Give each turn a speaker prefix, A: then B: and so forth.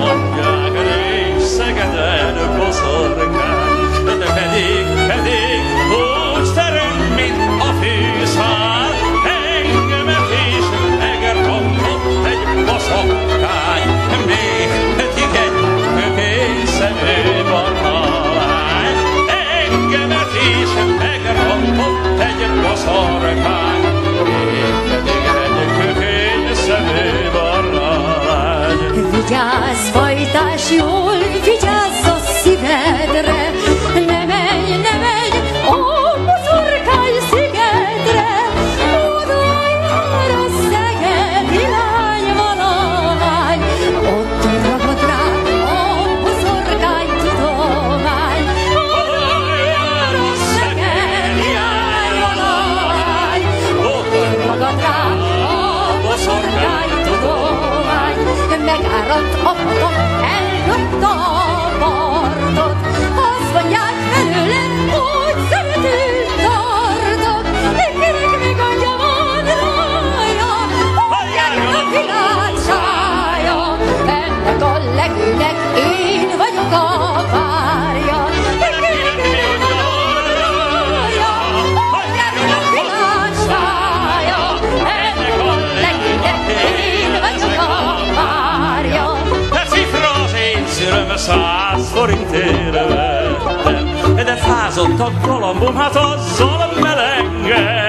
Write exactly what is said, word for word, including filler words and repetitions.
A: mondják, nincs Szegeden boszorkány, de pedig, pedig úgy terem, mint a fűszál, engemet is megrampott egy boszorkány, még pedig egy kökészemű barna lány, engemet is megrampott egy boszorkány, még pedig egy kökészemű barna lány.
B: Vigyázz, fajtás, jól vigyázz a szívedre, ne menj, ne menj a boszorkány szigetre, oda jár a szegedi lány valahány, ott ragad rá a boszorkány tudomány, oda jár a szegedi lány valahány, ott ragad rá a boszorkány tudomány, megárant a patak, elnyomta a partot, azt mondják belőle, hogy szeretőt tartok, kinek még anyja van rája, hogy járjon a világ sája, ennek a legőnek én vagyok a párja, kinek még anyja van rája, hogy járjon a világ sája, ennek a legőnek én vagyok a párja.
A: Száz forintért vettem, de fázott a galambom, hát azzal melengem.